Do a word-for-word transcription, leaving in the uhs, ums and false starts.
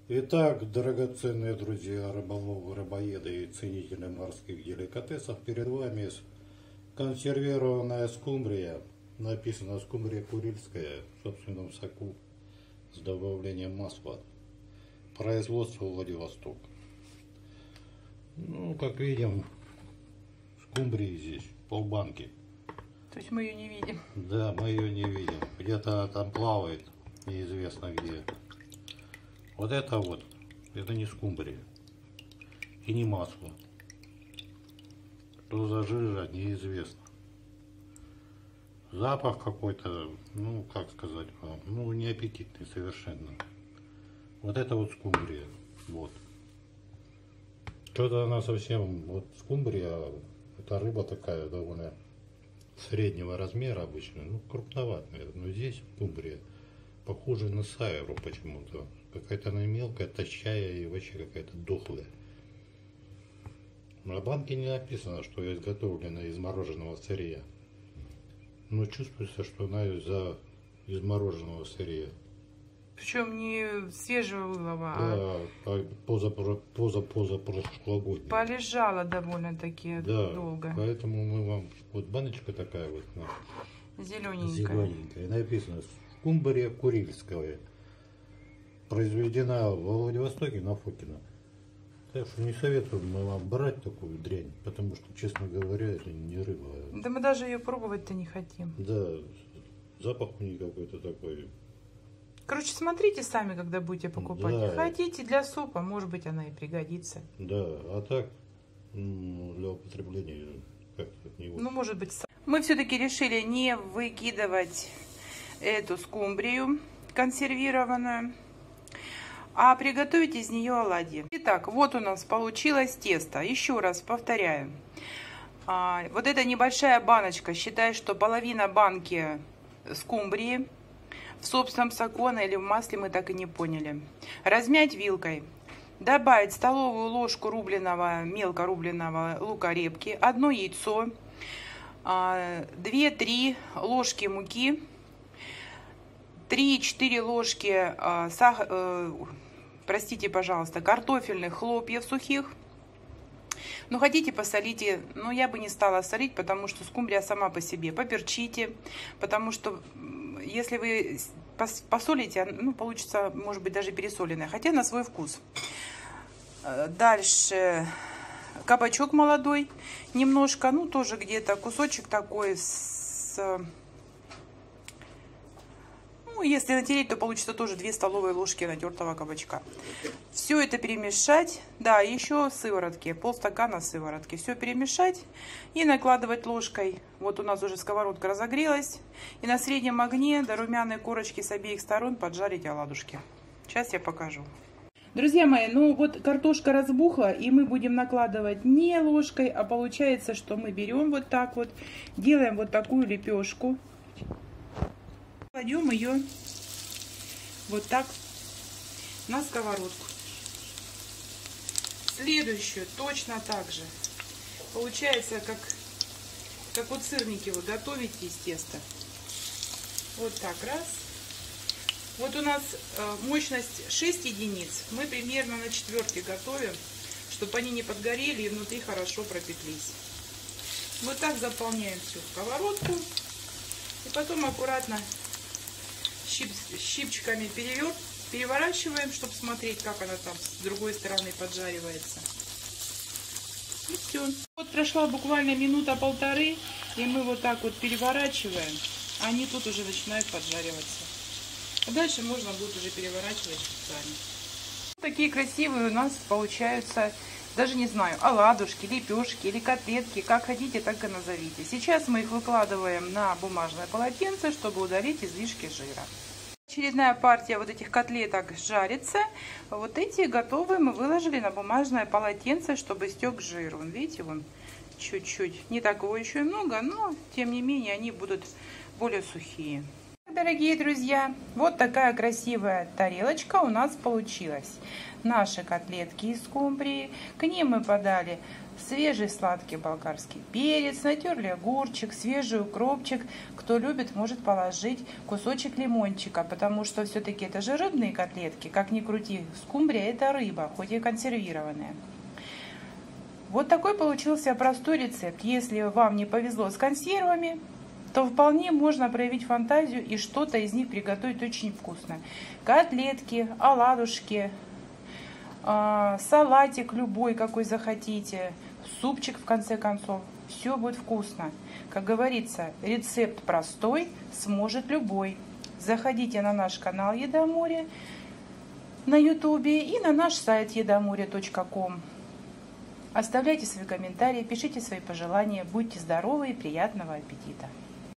Итак, драгоценные друзья, рыболовы, рыбоеды и ценители морских деликатесов, перед вами консервированная скумбрия. Написано скумбрия курильская в собственном соку с добавлением масла. Производство Владивосток. Ну, как видим, скумбрии здесь полбанки. То есть мы ее не видим? Да, мы ее не видим. Где-то там плавает, неизвестно где. Вот это вот, это не скумбрия и не масло. Что за жижа, неизвестно. Запах какой-то, ну как сказать вам, ну неаппетитный совершенно. Вот это вот скумбрия, вот. Что-то она совсем, вот скумбрия, это рыба такая довольно среднего размера обычно, ну крупноватая, но здесь скумбрия похожа на сайру почему-то. Какая-то она мелкая, тощая и вообще какая-то дохлая. На банке не написано, что изготовлена из мороженого сырья. Но чувствуется, что она из-за из мороженого сырья. Причем не свежего вылова, да, а поза, поза, поза прошлогодняя. Полежала довольно-таки да, долго. Поэтому мы вам... Вот баночка такая вот. Зелененькая. Зелененькая. Написано скумбрия курильская. Произведена во Владивостоке на Фокино. Так что не советуем мы вам брать такую дрянь, потому что, честно говоря, это не рыба. Да мы даже ее пробовать-то не хотим. Да, запах у нее какой-то такой. Короче, смотрите сами, когда будете покупать. Да. Хотите для супа, может быть, она и пригодится. Да, а так, ну, для употребления как-то не очень. Ну, может быть. Мы все-таки решили не выкидывать эту скумбрию консервированную, а приготовить из нее оладьи. Итак, вот у нас получилось тесто. Еще раз повторяю. А, вот эта небольшая баночка, считай, что половина банки скумбрии в собственном соку или в масле, мы так и не поняли. Размять вилкой. Добавить столовую ложку рубленого, мелко рубленого лука репки, одно яйцо, две-три ложки муки, три-четыре ложки сахара, простите, пожалуйста, картофельных хлопьев сухих. Ну, хотите, посолите, но я бы не стала солить, потому что скумбрия сама по себе. Поперчите, потому что если вы посолите, ну, получится, может быть, даже пересоленная, хотя на свой вкус. Дальше кабачок молодой, немножко, ну, тоже где-то кусочек такой с... Ну, если натереть, то получится тоже две столовые ложки натертого кабачка. Все это перемешать. Да, еще сыворотки, полстакана сыворотки. Все перемешать и накладывать ложкой. Вот у нас уже сковородка разогрелась. И на среднем огне до румяной корочки с обеих сторон поджарить оладушки. Сейчас я покажу. Друзья мои, ну вот картошка разбухла, и мы будем накладывать не ложкой, а получается, что мы берем вот так вот, делаем вот такую лепешку. Кладем ее вот так на сковородку. Следующую точно так же. Получается, как, как вот сырники вы готовите из теста. Вот так, раз. Вот у нас мощность шесть единиц. Мы примерно на четверке готовим, чтобы они не подгорели и внутри хорошо пропеклись. Вот так заполняем всю сковородку. И потом аккуратно Щип, щипчиками перевер, переворачиваем, чтобы смотреть, как она там с другой стороны поджаривается. И все. Вот прошла буквально минута-полторы, и мы вот так вот переворачиваем. Они тут уже начинают поджариваться. А дальше можно будет уже переворачивать сами. Такие красивые у нас получаются, даже не знаю, оладушки, лепешки или котлетки, как хотите, так и назовите. Сейчас мы их выкладываем на бумажное полотенце, чтобы удалить излишки жира. Очередная партия вот этих котлеток жарится. Вот эти готовые мы выложили на бумажное полотенце, чтобы стек жир. Вон, видите, вон чуть-чуть. Не такого еще и много, но тем не менее они будут более сухие. Дорогие друзья, вот такая красивая тарелочка у нас получилась. Наши котлетки из скумбрии. К ним мы подали свежий сладкий болгарский перец, натерли огурчик, свежий укропчик. Кто любит, может положить кусочек лимончика, потому что все-таки это же рыбные котлетки. Как ни крути, скумбрия это рыба, хоть и консервированная. Вот такой получился простой рецепт. Если вам не повезло с консервами, то вполне можно проявить фантазию и что-то из них приготовить очень вкусно. Котлетки, оладушки, салатик любой, какой захотите, супчик в конце концов. Все будет вкусно. Как говорится, рецепт простой, сможет любой. Заходите на наш канал Еда Море на ютубе и на наш сайт едаморе точка ком. Оставляйте свои комментарии, пишите свои пожелания. Будьте здоровы и приятного аппетита!